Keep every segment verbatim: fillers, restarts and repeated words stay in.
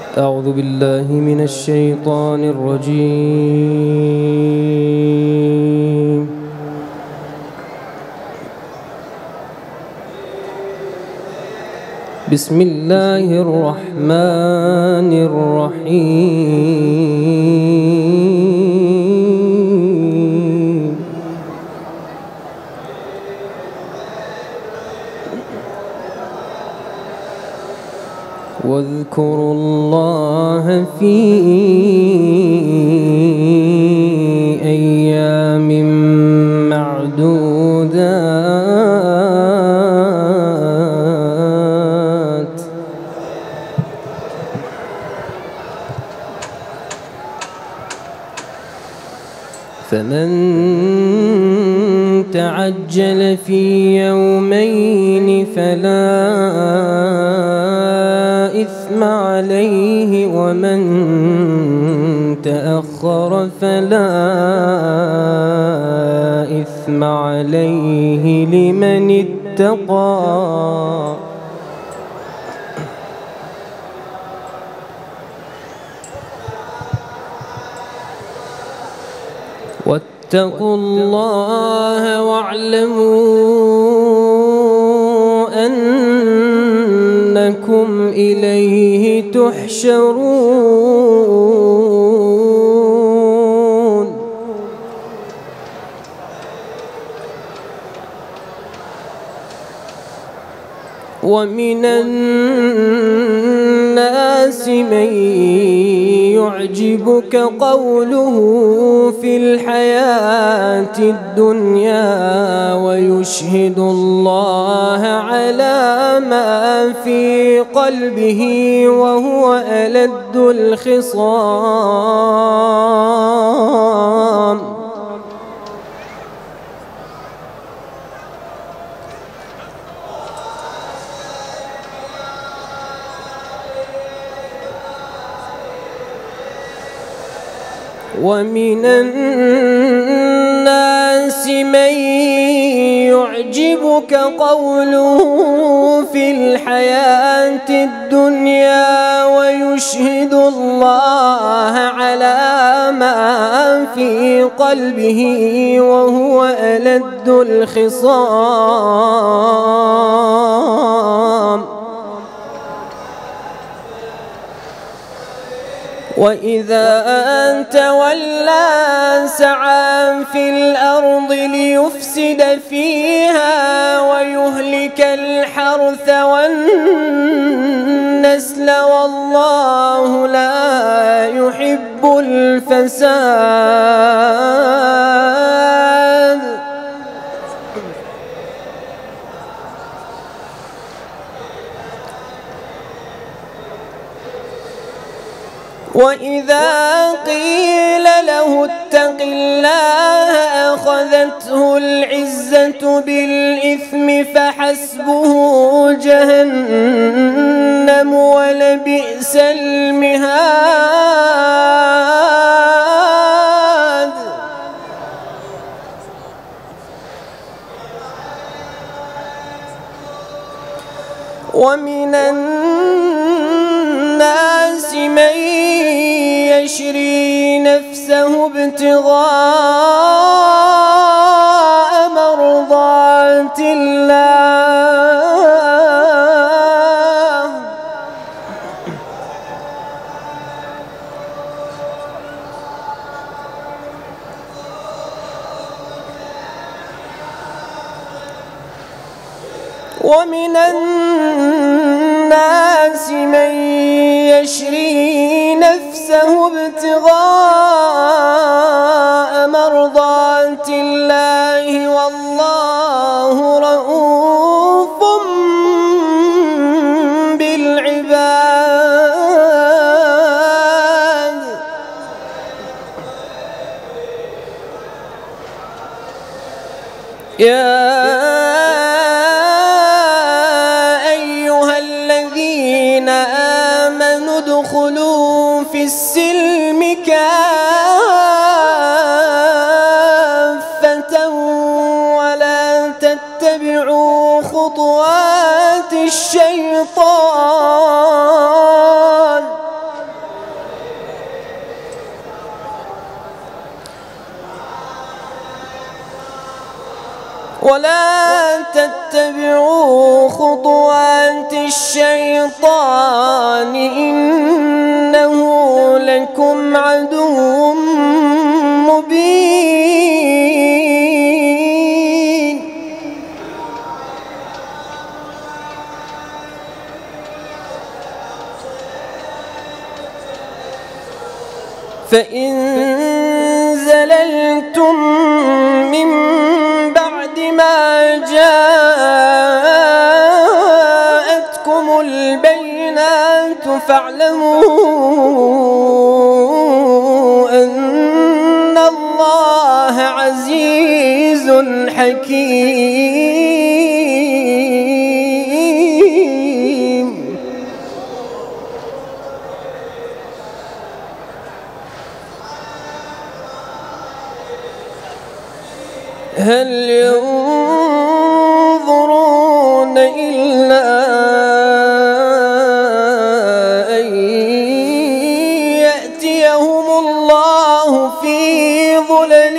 أعوذ بالله من الشيطان الرجيم. بسم الله الرحمن الرحيم. واذكروا الله في أيام معدودات فمن تعجل في يومين فلا إثم عليه ومن تأخر فلا إثم عليه لمن اتقى واتقوا الله واعلموا أنكم إليه تحشرون. ومن الناس من يعجبك قوله في الحياة الدنيا ويشهد الله على ما في قلبه وهو ألد الخصام. ومن الناس من يعجبك قوله في الحياة الدنيا ويشهد الله على ما في قلبه وهو ألد الخصام. وإذا تولى سعى في الأرض ليفسد فيها ويهلك الحرث والنسل والله لا يحب الفساد. وإذا قيل له اتق الله أخذته العزة بالإثم فحسبه جهنم ولبئس المهاد. ومن الناس من يشري نفسه ابتغاء مرضات الله ومن الناس من يشري نفسه ابتغاء مرضات الله والله رؤوف بالعباد. يا ادخلوا في السلم كافة ولا تتبعوا خطوات الشيطان تتبعوا خطوات الشيطان إنه لكم عدو مبين. فإن زللتم من بعد ما جاءتكم البينات فاعلموا أن الله عزيز حكيم. هل ينظرون إلا أن يأتيهم الله في ظلل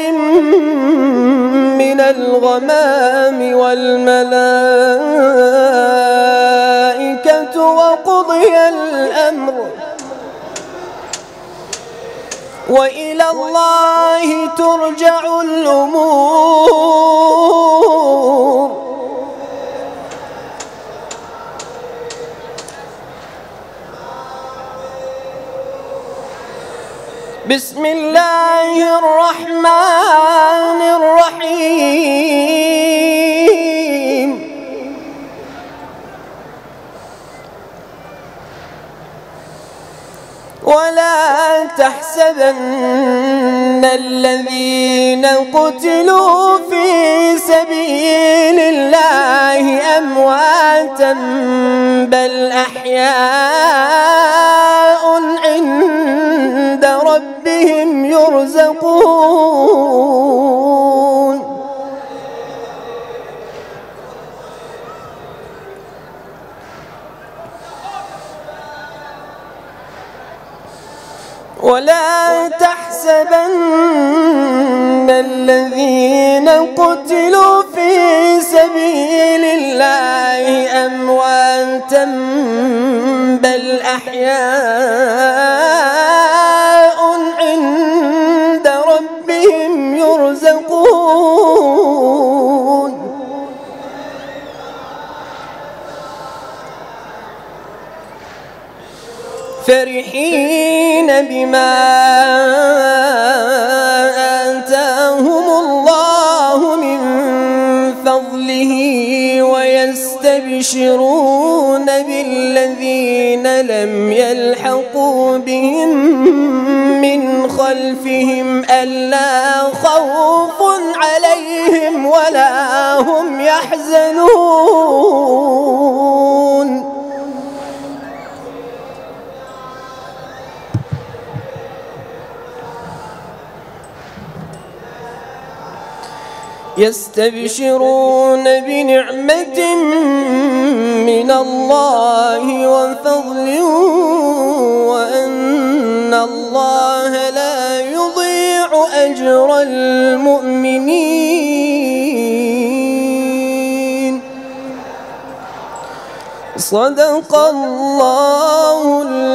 من الغمام والملائكة وقضي الأمر وإلى الله ترجع الأمور. بسم الله الرحمن الرحيم. ولا تحسبن الذين قتلوا في سبيل الله أمواتا بل أحياء عند ربهم يرزقون. ولا تحسبن الذين قتلوا في سبيل الله أمواتا بل أحياء عند ربهم يرزقون. فرحين بما آتاهم الله من فضله ويستبشرون بالذين لم يلحقوا بهم من خلفهم ألا خوف عليهم ولا هم يحزنون. يستبشرون بنعمة من الله وفضل وأن الله لا يضيع أجر المؤمنين. صدق الله